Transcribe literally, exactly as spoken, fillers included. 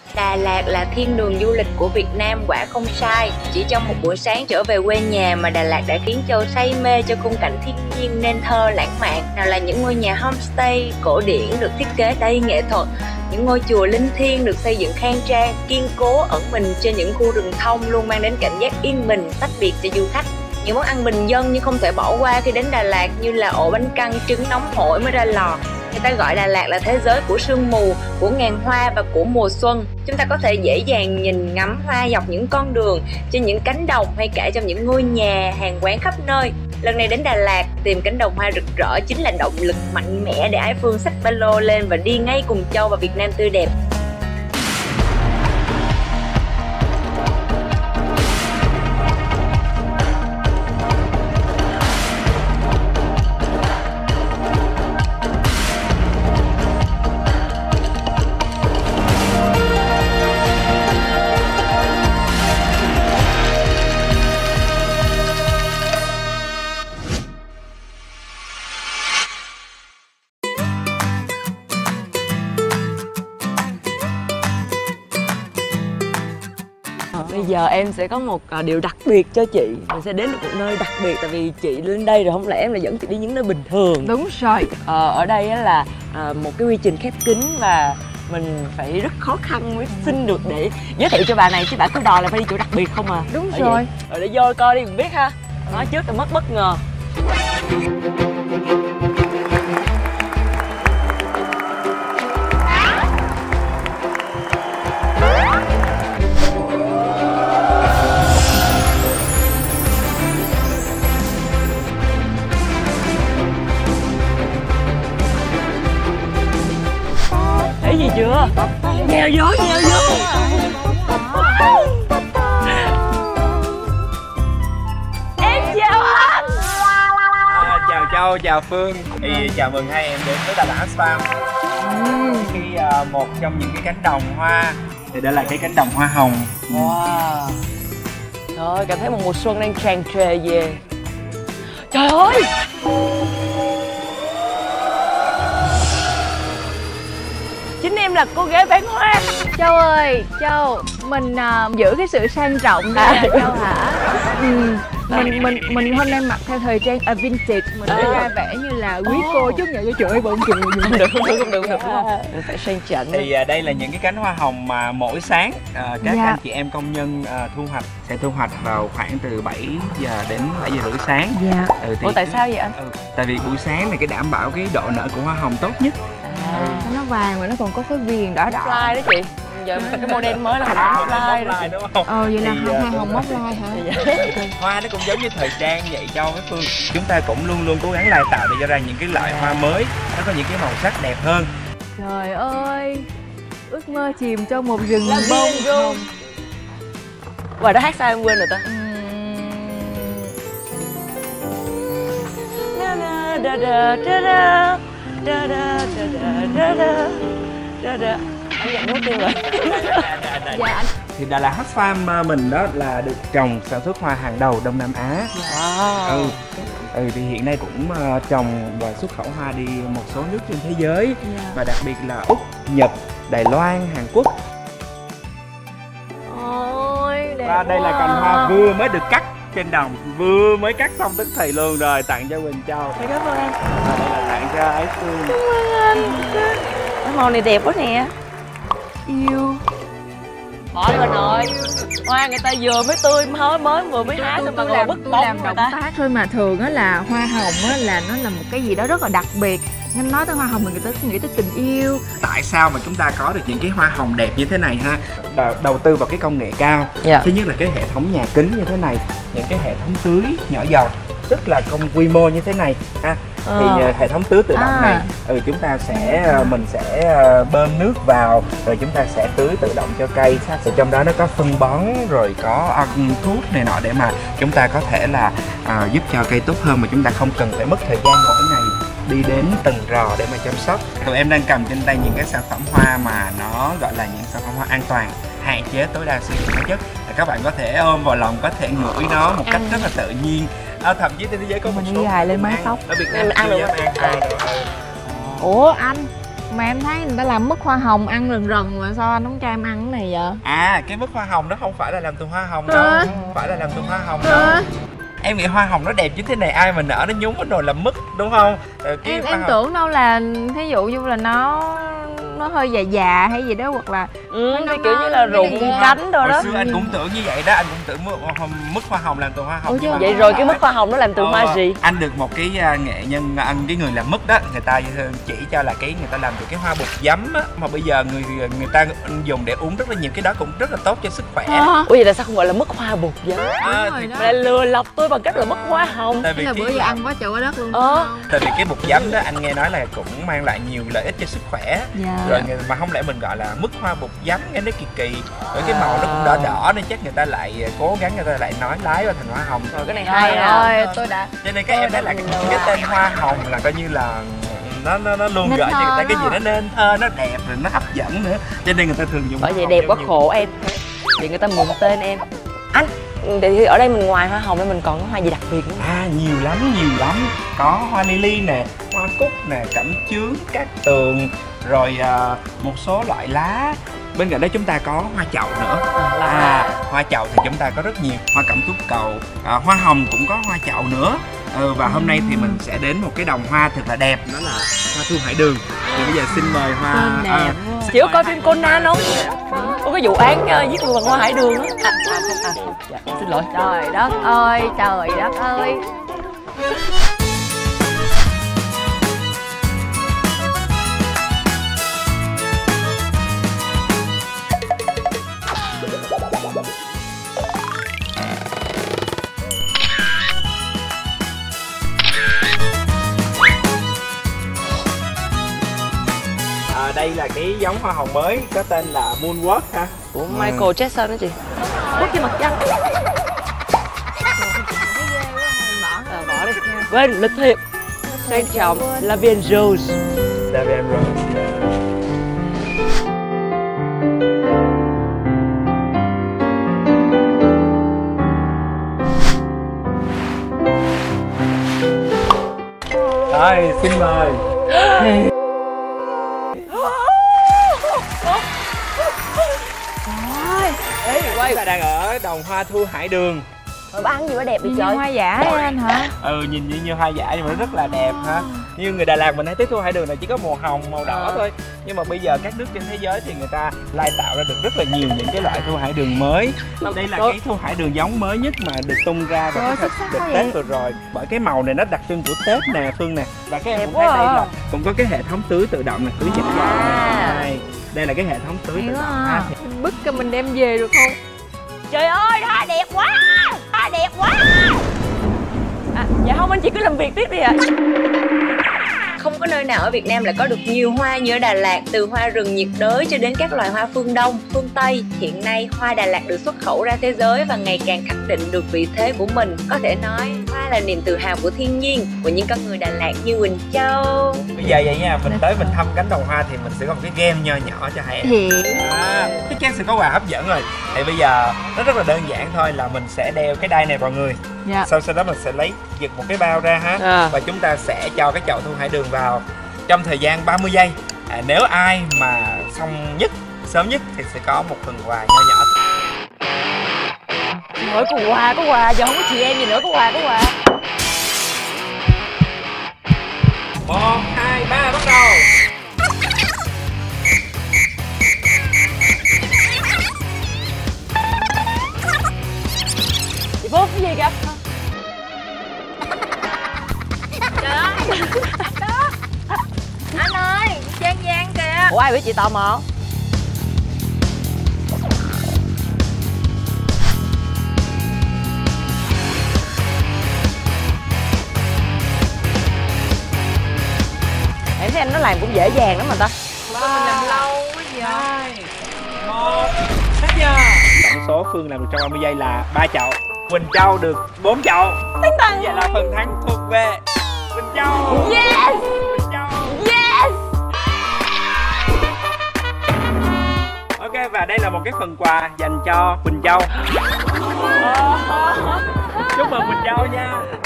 Đà Lạt là thiên đường du lịch của Việt Nam quả không sai. Chỉ trong một buổi sáng trở về quê nhà mà Đà Lạt đã khiến Châu say mê cho khung cảnh thiên nhiên nên thơ lãng mạn. Nào là những ngôi nhà homestay cổ điển được thiết kế đầy nghệ thuật, những ngôi chùa linh thiêng được xây dựng khang trang, kiên cố ẩn mình trên những khu rừng thông luôn mang đến cảm giác yên bình, tách biệt cho du khách. Những món ăn bình dân nhưng không thể bỏ qua khi đến Đà Lạt như là ổ bánh căn trứng nóng hổi mới ra lò. Người ta gọi Đà Lạt là thế giới của sương mù, của ngàn hoa và của mùa xuân. Chúng ta có thể dễ dàng nhìn ngắm hoa dọc những con đường, trên những cánh đồng hay cả trong những ngôi nhà, hàng quán khắp nơi. Lần này đến Đà Lạt, tìm cánh đồng hoa rực rỡ chính là động lực mạnh mẽ để Ái Phương xách ba lô lên và đi ngay cùng Châu vào Việt Nam tươi đẹp. Bây giờ em sẽ có một điều đặc biệt cho chị. Mình sẽ đến được một nơi đặc biệt. Tại vì chị lên đây rồi, không lẽ em là dẫn chị đi những nơi bình thường. Đúng rồi. ờ, Ở đây là một cái quy trình khép kín và mình phải rất khó khăn mới xin được để giới thiệu cho bà này. Chứ bà cứ đòi là phải đi chỗ đặc biệt không à. Đúng Bởi rồi Rồi để vô coi đi mình biết ha. Nói trước là mất bất ngờ. Thấy gì chưa? Nhào vô, nhào vô. Em chào anh. À, chào Châu, chào Phương. Thì chào mừng hai em đến với Đà Lạt Farm. Khi uh, một trong những cái cánh đồng hoa thì đó là cái cánh đồng hoa hồng. Wow. Trời ơi, cảm thấy một mùa xuân đang tràn trề về. Trời ơi. Chính em là cô gái bán hoa. Châu ơi, Châu, mình uh, giữ cái sự sang trọng đây à, Châu hả? Ừ, mình mình mình hôm nay mặc theo thời trang uh, vintage, mình phải ra vẻ như là quý cô chút nhờ cho trời ơi bận chừng. Không được, không được, không được, không được, đúng không? Mình phải sang chảnh. Thì uh, đây là những cái cánh hoa hồng mà mỗi sáng uh, các dạ. anh chị em công nhân uh, thu hoạch sẽ thu hoạch vào khoảng từ bảy giờ đến bảy giờ rưỡi sáng. Dạ. Ừ, thì ủa tại sao vậy anh? Ừ, tại vì buổi sáng này cái đảm bảo cái độ nở của hoa hồng tốt nhất. À, nó vàng mà nó còn có cái viền đỏ đỏ. Fly đó chị. Giờ cái model mới là mình móc fly đó đúng không? Ờ vậy là thì, hoa uh, hồng móc fly hả? Okay. Hoa nó cũng giống như thời trang vậy Châu với Phương. Chúng ta cũng luôn luôn cố gắng lai tạo để cho ra những cái loại hoa mới, nó có những cái màu sắc đẹp hơn. Trời ơi, ước mơ chìm trong một rừng bông hồng. Và đó hát sao em quên rồi ta? Da da da da da da da da da da da. Anh nhận nốt tiên rồi. Dạ anh. Thì Đà Lạt Farm mình đó là được trồng sản xuất hoa hàng đầu Đông Nam Á. Wow. Ừ. Ừ thì hiện nay cũng trồng và xuất khẩu hoa đi một số nước trên thế giới. Yeah. Và đặc biệt là Úc, Nhật, Đài Loan, Hàn Quốc. Ôi đẹp. Và đây là cành hoa vừa mới được cắt trên đồng, vừa mới cắt xong tức thì luôn rồi, tặng cho Quỳnh Châu. Cảm ơn anh. Và đây là tặng cho Ái Phương. Cảm ơn anh. Cái màu này đẹp quá nè. Yêu. Hỏi bà nội, hoa người ta vừa mới tươi mới mới vừa mới hái xong mà còn bứt bông làm động tác thôi mà thường á là hoa hồng á là nó là một cái gì đó rất là đặc biệt. Nên nói tới hoa hồng thì người ta nghĩ tới tình yêu. Tại sao mà chúng ta có được những cái hoa hồng đẹp như thế này ha? Đầu, đầu tư vào cái công nghệ cao. Yeah. Thứ nhất là cái hệ thống nhà kính như thế này, những cái hệ thống tưới nhỏ giọt rất là công quy mô như thế này ha. Thì uh, hệ thống tưới tự động à. này ừ, chúng ta sẽ mình sẽ bơm nước vào rồi chúng ta sẽ tưới tự động cho cây. Thì trong đó nó có phân bón rồi có thuốc này nọ để mà chúng ta có thể là uh, giúp cho cây tốt hơn mà chúng ta không cần phải mất thời gian mỗi ngày đi đến từng rò để mà chăm sóc. Tụi em đang cầm trên tay những cái sản phẩm hoa mà nó gọi là những sản phẩm hoa an toàn, hạn chế tối đa sử dụng hóa chất. Các bạn có thể ôm vào lòng, có thể ngửi nó một cách rất là tự nhiên. À, thậm chí trên thế giới có một số gài lên mái tóc. Ở Việt Nam ăn được ăn. Ủa anh, Mà em thấy người ta làm mứt hoa hồng ăn rần rần mà sao anh không cho em ăn cái này vậy? À, cái mứt hoa hồng đó không phải là làm từ hoa hồng đâu. Hả? Không phải là làm từ hoa hồng Hả? đâu. Em nghĩ hoa hồng nó đẹp như thế này ai mà nở nó nhúng cái nồi làm mứt đúng không? Ờ, cái Em hoa em hồng- tưởng đâu là thí dụ như là nó nó hơi già già hay gì đó hoặc là Ừ, Nó- cái nó- kiểu như là nó- rụng nó- cánh rồi đó. Hồi xưa anh cũng tưởng như vậy đó, anh cũng tưởng mứt, mứt hoa hồng làm từ hoa hồng. Ủa nhưng chứ mà Vậy không rồi phải. cái mứt hoa hồng nó làm từ Ờ, hoa gì? Anh được một cái à, nghệ nhân, anh cái người làm mứt đó, người ta chỉ cho là cái người ta làm từ cái hoa bột giấm á, mà bây giờ người người ta dùng để uống rất là nhiều, cái đó cũng rất là tốt cho sức khỏe. Hả? Ủa vậy tại sao không gọi là mứt hoa bột giấm? À, Đúng rồi thì, đó. Mà lại lừa lọc tôi bằng cách là mứt hoa hồng. tại Thế vì là cái, bữa giờ ăn quá trời quá đất luôn. Ờ. tại vì cái bột giấm đó anh nghe nói là cũng mang lại nhiều lợi ích cho sức khỏe. Dạ. Rồi người- mà không lẽ mình gọi là mứt hoa bột giấm nghe nó kỳ kỳ, rồi cái màu nó cũng đỏ đỏ nên chắc người ta lại cố gắng người ta lại nói lái qua thành hoa hồng. Rồi cái này Trời hay nè. ơi, tôi đã Cho nên các em thấy là cái, cái tên hoa hồng là coi như là nó nó nó luôn Nên gợi cho người ta thơ cái gì đó. nó nên thơ, nó đẹp rồi nó hấp dẫn nữa, cho nên người ta thường dùng Bởi hoa vậy hồng đẹp cho quá nhiều- khổ em. Vậy người ta mượn tên em. Anh, thì ở đây mình ngoài hoa hồng nên mình còn có hoa gì đặc biệt nữa? À, nhiều lắm nhiều lắm, có hoa lily nè, hoa cúc nè, cẩm chướng, cát tường, rồi à, một số loại lá. Bên cạnh đó chúng ta có hoa chậu nữa. là À, hoa chậu thì chúng ta có rất nhiều, hoa cẩm tú cầu, à, hoa hồng cũng có hoa chậu nữa. Ừ, và hôm nay thì mình sẽ đến một cái đồng hoa thật là đẹp, đó là hoa thu hải đường. Thì bây giờ xin mời hoa. Tên đẹp à, quá. xin Chị có mời coi hai- phim Conan không? Có cái vụ án uh, giết người bằng hoa hải đường á. À, à, không, à, không. Dạ, xin lỗi. Trời đất ơi, trời đất ơi. À, đây là cái giống hoa hồng mới có tên là Moonwalk ha. Của Michael Jackson đó chị. Bước trên mặt trăng. À, bỏ đi. Quên, lịch thiệp. Sang trọng, La Vienne Rose. Davian Rose. Rồi, xin mời. Ê, quay là đang ở đồng hoa thu hải đường. Rồi bà ăn gì mà đẹp vậy Như trời? hoa giả vậy anh hả? Ừ, nhìn như, như hoa giả nhưng mà nó rất là đẹp ha. Như người Đà Lạt mình thấy tới thu hải đường này chỉ có màu hồng, màu đỏ thôi. Nhưng mà bây giờ các nước trên thế giới thì người ta lai tạo ra được rất là nhiều những cái loại thu hải đường mới. Đây là cái thu hải đường giống mới nhất mà được tung ra vào cái đợt Tết vừa rồi. Bởi cái màu này nó đặc trưng của Tết nè Phương nè. Và các em Đẹp cũng thấy quá đây à. là cũng có cái hệ thống tưới tự động này, tưới dòng dòng À. này. Đây là cái hệ thống tưới Hay tự quá động à. ha. Bức cho mình đem về được không? Trời ơi, hoa đẹp quá! Hoa đẹp quá! À, dạ không, anh chị cứ làm việc tiếp đi ạ. À. Không có nơi nào ở Việt Nam lại có được nhiều hoa như ở Đà Lạt, từ hoa rừng nhiệt đới cho đến các loài hoa phương Đông, phương Tây. Hiện nay, hoa Đà Lạt được xuất khẩu ra thế giới và ngày càng khẳng định được vị thế của mình. Có thể nói, hoa là niềm tự hào của thiên nhiên, của những con người Đà Lạt như Quỳnh Châu. Bây giờ vậy nha, mình tới mình thăm cánh đồng hoa thì mình sẽ có một cái game nho nhỏ cho hai em. Thiệt. À, chắc chắn sẽ có quà hấp dẫn rồi. Thì bây giờ nó rất là đơn giản thôi, là mình sẽ đeo cái đai này vào người. Dạ. Sau sau đó mình sẽ lấy giật một cái bao ra ha. À. Và chúng ta sẽ cho cái chậu thu hải đường vào trong thời gian ba mươi giây. À, nếu ai mà xong nhất, sớm nhất thì sẽ có một phần quà nho nhỏ. Mỗi có quà, có quà, giờ không có chị em gì nữa, có quà, có quà. Một, hai, ba, bắt đầu. Chị Phúc, cái gì kìa? Anh ơi, Giang Giang kìa. Ủa ai biết chị tò mò? Em thấy anh nó làm cũng dễ dàng lắm mà ta. Mình làm lâu quá vậy. Hai, một, hết giờ. Tổng số Phương làm được trong ba mươi giây là ba chậu. Quỳnh Châu được bốn chậu. Tăng tăng. Vậy là phần thắng thuộc về Quỳnh Châu. Yes! Quỳnh Châu. Yes! Ok, và đây là một cái phần quà dành cho Quỳnh Châu. Chúc mừng Quỳnh Châu nha.